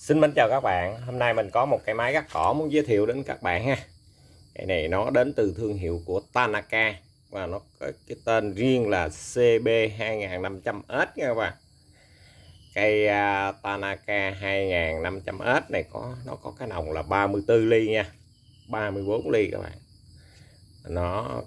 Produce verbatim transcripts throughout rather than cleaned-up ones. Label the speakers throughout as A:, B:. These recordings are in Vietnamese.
A: Xin mến chào các bạn. Hôm nay mình có một cái máy gắt cỏ muốn giới thiệu đến các bạn ha. Cái này nó đến từ thương hiệu của Tanaka và nó có cái tên riêng là C B hai năm trăm S nha các bạn. Cây uh, Tanaka hai năm trăm S này có nó có cái nòng là ba mươi tư ly nha, ba mươi bốn ly các bạn. Nó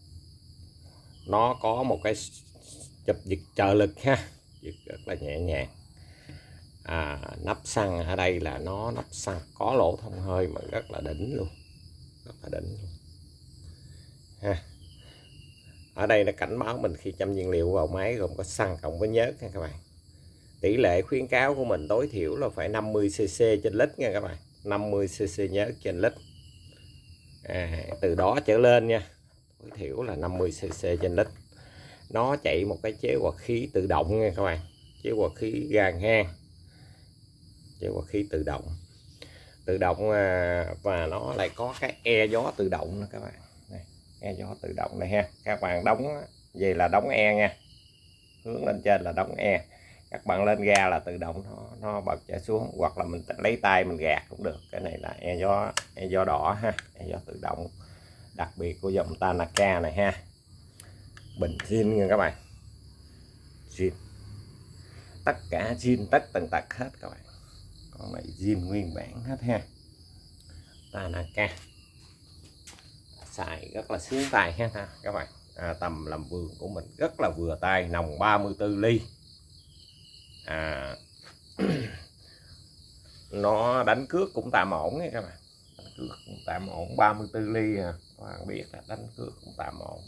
A: nó có một cái chụp giật trợ lực ha, giật rất là nhẹ nhàng. À, nắp xăng ở đây là nó nắp xăng có lỗ thông hơi mà rất là đỉnh luôn, rất là đỉnh luôn ha. Ở đây nó cảnh báo mình khi châm nhiên liệu vào máy gồm có xăng cộng với nhớt nha các bạn. Tỷ lệ khuyến cáo của mình tối thiểu là phải năm mươi xê xê trên lít nha các bạn, năm mươi xê xê nhớt trên lít. À, từ đó trở lên nha, tối thiểu là năm mươi xê xê trên lít. Nó chạy một cái chế quạt khí tự động nha các bạn, chế quạt khí ga ngang, chế quạt khí tự động tự động và nó lại có cái e gió tự động nữa các bạn. Đây, e gió tự động này ha, các bạn đóng vậy là đóng e nha, hướng lên trên là đóng e, các bạn lên ga là tự động nó nó bật chạy xuống, hoặc là mình lấy tay mình gạt cũng được. Cái này là e gió e gió đỏ ha, e gió tự động đặc biệt của dòng Tanaka này ha. Bình zin nha các bạn, zin tất cả, zin tất tần tật hết các bạn, con này zin nguyên bản hết ha. Tanaka xài rất là sướng tay ha các bạn. À, tầm làm vườn của mình rất là vừa tay, nòng ba mươi tư ly. À, nó đánh cước cũng tạm ổn nha các bạn, đánh cước cũng tạm ổn, ba mươi tư ly à. Các bạn biết là đánh cước cũng tạm ổn.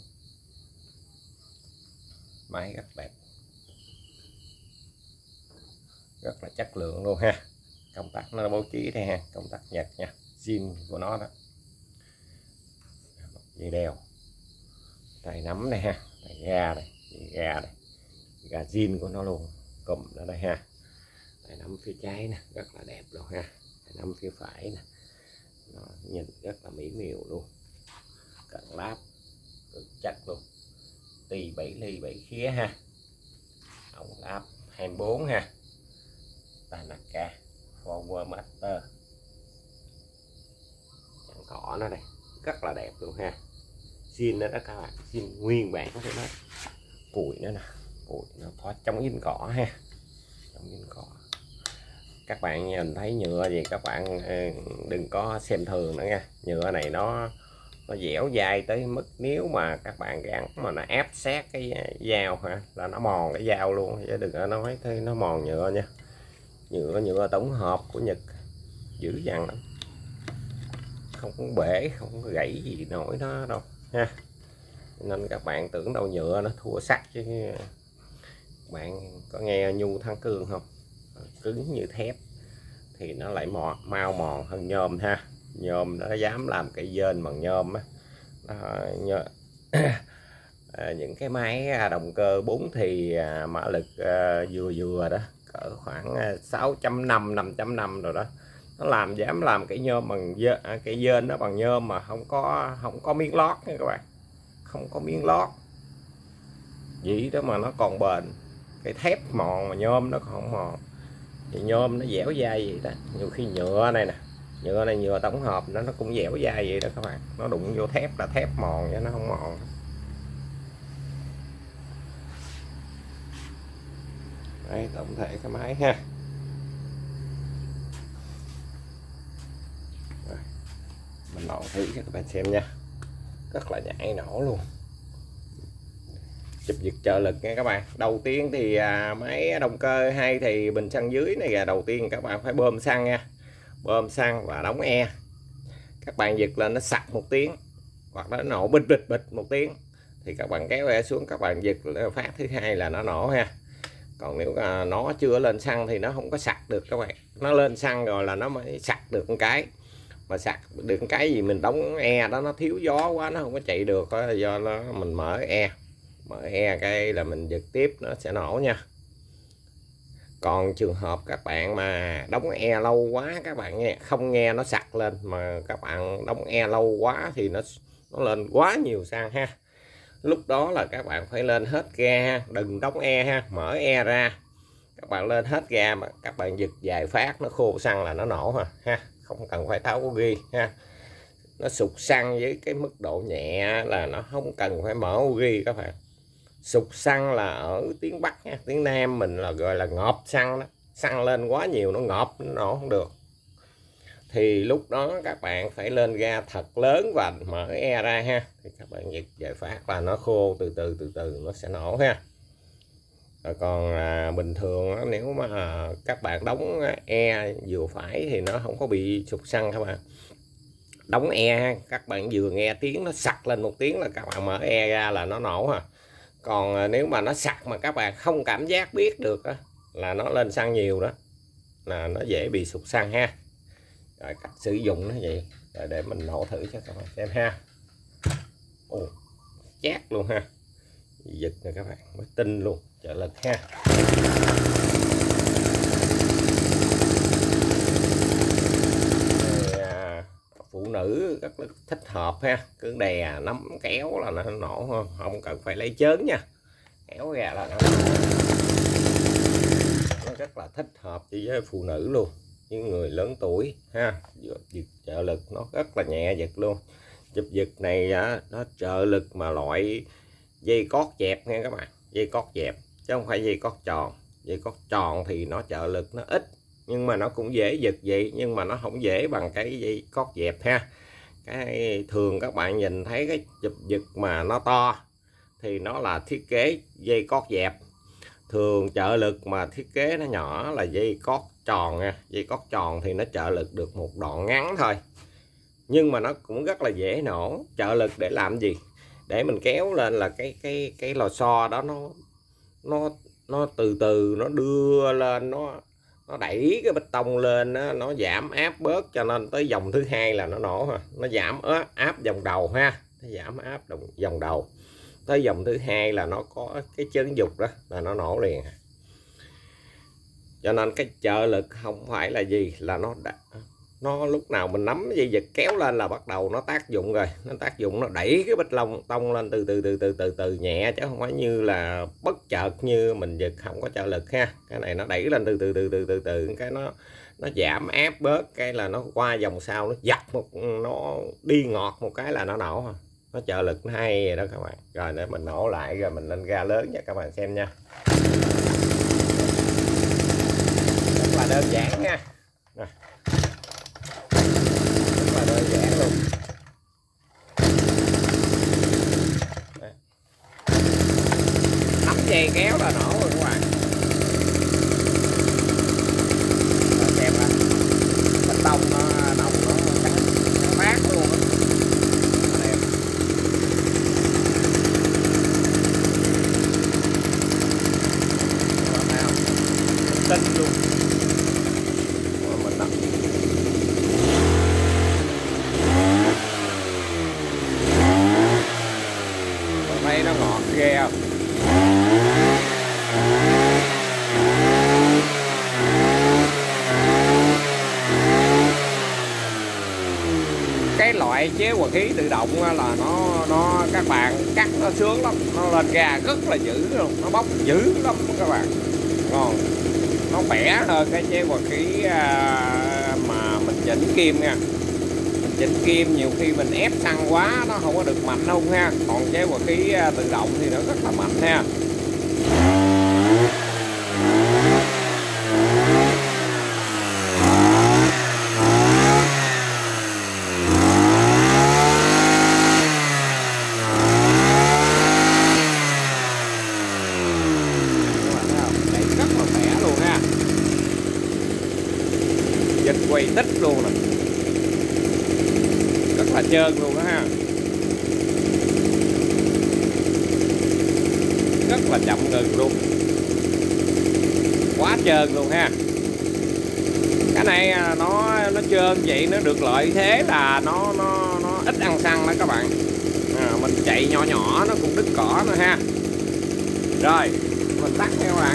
A: Máy rất đẹp, rất là chất lượng luôn ha. Công tắc nó bố trí đây ha, công tắc Nhật nha, zin của nó đó. Dây đeo, tay nắm này ha, tay ga này, dây ga này, ga zin của nó luôn, cụm ở đây ha. Tay nắm phía trái nè, rất là đẹp luôn ha. Tay nắm phía phải nè, nó nhìn rất là mỹ miều luôn, cận láp cực chắc luôn. Tì bảy ly bảy khía ha, ống áp hai mươi bốn ha. Tanaka Forward Master, chạm cỏ nó đây rất là đẹp luôn ha, zin nó đó các bạn, zin nguyên bản của nó. Cùi nữa nè, cùi nó có chống dính cỏ ha, chống dính cỏ. Các bạn nhìn thấy nhựa gì các bạn đừng có xem thường nữa nha, nhựa này nó nó dẻo dai tới mức nếu mà các bạn gắn mà nó ép sát cái dao hả là nó mòn cái dao luôn, chứ đừng có nói thấy nó mòn nhựa nha. Nhựa nhựa tổng hợp của Nhật dữ dằn lắm, không có bể không có gãy gì nổi nó đâu ha. Nên các bạn tưởng đâu nhựa nó thua sắt chứ. Bạn có nghe nhu thắng cương không, cứng như thép thì nó lại mò, mau mòn hơn nhôm ha. Nhôm nó dám làm cây dên bằng nhôm á. Nhờ, à, những cái máy động cơ bốn thì mã lực à, vừa vừa đó, cỡ khoảng sáu chấm năm, năm chấm năm rồi đó, nó làm dám làm cái nhôm bằng dên, cái dên nó bằng nhôm mà không có không có miếng lót nha các bạn, không có miếng lót vậy đó mà nó còn bền. Cái thép mòn mà nhôm nó còn không mòn, thì nhôm nó dẻo dai vậy đó. Nhiều khi nhựa này nè, nhựa này nhựa tổng hợp nó nó cũng dẻo dai vậy đó các bạn, nó đụng vô thép là thép mòn chứ nó không mòn. Đây tổng thể cái máy ha. Rồi, mình nổ thử cho các bạn xem nha, rất là nhảy nổ luôn. Chụp giật trợ lực nha các bạn. Đầu tiên thì à, máy động cơ hay thì bình xăng dưới này là đầu tiên các bạn phải bơm xăng nha, bơm xăng và đóng e. Các bạn giật lên nó sặc một tiếng hoặc nó nổ bịch bịch bịch một tiếng thì các bạn kéo e xuống, các bạn giật phát thứ hai là nó nổ ha. Còn nếu à, nó chưa lên xăng thì nó không có sặc được các bạn, nó lên xăng rồi là nó mới sặc được một cái, mà sặc được một cái gì mình đóng e đó nó thiếu gió quá nó không có chạy được đó, do nó mình mở e mở e cái là mình giật tiếp nó sẽ nổ nha. Còn trường hợp các bạn mà đóng e lâu quá, các bạn nghe không nghe nó sặc lên, mà các bạn đóng e lâu quá thì nó nó lên quá nhiều xăng ha. Lúc đó là các bạn phải lên hết ga, đừng đóng e ha, mở e ra, Các bạn lên hết ga mà các bạn giật vài phát nó khô xăng là nó nổ ha ha, không cần phải tháo ogi ha. Nó sụt xăng với cái mức độ nhẹ là nó không cần phải mở ogi các bạn. Sụt xăng là ở tiếng Bắc nha, tiếng Nam mình là gọi là ngọt xăng đó. Xăng lên quá nhiều nó ngọt, nó nổ không được. Thì lúc đó các bạn phải lên ga thật lớn và mở e ra ha. Thì các bạn giật vài phát là nó khô từ từ từ từ nó sẽ nổ ha. Rồi còn à, bình thường đó, nếu mà các bạn đóng e vừa phải thì nó không có bị sụt xăng các bạn. Đóng e các bạn vừa nghe tiếng nó sặc lên một tiếng là các bạn mở e ra là nó nổ ha. Còn à, nếu mà nó sặc mà các bạn không cảm giác biết được đó, là nó lên xăng nhiều đó, là nó dễ bị sụt xăng ha. Rồi cách sử dụng nó vậy. Rồi để mình nổ thử cho các bạn xem ha. Ồ, chát luôn ha. Giật nè các bạn, mới tinh luôn, trợ lực ha. Rồi, à, phụ nữ rất là thích hợp ha, cứ đè nắm kéo là nó nổ, không không cần phải lấy chớn nha, kéo ra là nó nổ. Nó rất là thích hợp chỉ với phụ nữ luôn, những người lớn tuổi ha. Giật trợ lực nó rất là nhẹ giật luôn. Chụp giật này á, nó trợ lực mà loại dây cót dẹp nha các bạn, dây cót dẹp chứ không phải dây cót tròn. Dây cót tròn thì nó trợ lực nó ít nhưng mà nó cũng dễ giật vậy, nhưng mà nó không dễ bằng cái dây cót dẹp ha. Cái thường các bạn nhìn thấy cái chụp giật mà nó to thì nó là thiết kế dây cót dẹp. Thường trợ lực mà thiết kế nó nhỏ là dây cót tròn nha. Dây cót tròn thì nó trợ lực được một đoạn ngắn thôi, nhưng mà nó cũng rất là dễ nổ. Trợ lực để làm gì? Để mình kéo lên là cái cái cái lò xo đó nó nó nó từ từ nó đưa lên, nó nó đẩy cái bê tông lên đó, nó giảm áp bớt, cho nên tới dòng thứ hai là nó nổ ha. Nó giảm áp dòng đầu ha, nó giảm áp dòng đầu. Tới dòng thứ hai là nó có cái chấn dục đó là nó nổ liền. Cho nên cái trợ lực không phải là gì, là nó đã, nó lúc nào mình nắm dây giật kéo lên là bắt đầu nó tác dụng rồi. Nó tác dụng nó đẩy cái bích lông tông lên từ từ từ từ từ từ nhẹ, chứ không phải như là bất chợt như mình giật không có trợ lực ha. Cái này nó đẩy lên từ từ từ từ từ từ cái nó nó giảm áp bớt, cái là nó qua dòng sau nó dập một, nó đi ngọt một cái là nó nổ. Nó trợ lực nó hay vậy đó các bạn. Rồi để mình nổ lại rồi mình lên ga lớn cho các bạn xem nha. Rất là đơn giản nha. Rồi. Rất là đơn giản luôn. Đây. Nắm dây kéo là nổ rồi các bạn. Rồi xem ạ. Bê tông nó nồng nó cắn nó mát luôn á. Đẹp. Tinh luôn. Rồi mình đặt. Thấy nó ngọt ghê không? Cái loại chế hòa khí tự động là nó nó các bạn cắt nó sướng lắm, nó lên ga rất là dữ luôn, nó bốc dữ lắm các bạn. Ngon. Nó khỏe hơn cái chế hòa khí mà mình chỉnh kim nha. Mình chỉnh kim nhiều khi mình ép xăng quá nó không có được mạnh đâu ha. Còn chế hòa khí tự động thì nó rất là mạnh ha. Quay tích luôn nè, rất là trơn luôn đó ha, rất là chậm ngừng luôn, quá trơn luôn ha. Cái này nó nó trơn vậy nó được lợi thế là nó nó nó ít ăn xăng đó các bạn. À, mình chạy nhỏ nhỏ nó cũng đứt cỏ nữa ha. Rồi mình tắt nha các bạn.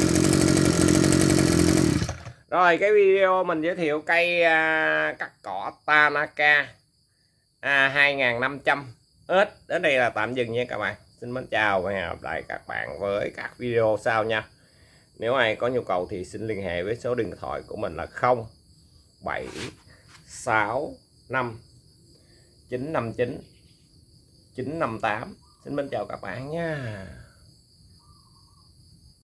A: Rồi cái video mình giới thiệu cây à, cắt cỏ Tanaka à, hai nghìn năm trăm ét đến đây là tạm dừng nha các bạn. Xin mến chào và hẹn gặp lại các bạn với các video sau nha. Nếu ai có nhu cầu thì xin liên hệ với số điện thoại của mình là không bảy sáu năm chín năm chín chín năm tám. Xin mến chào các bạn nha.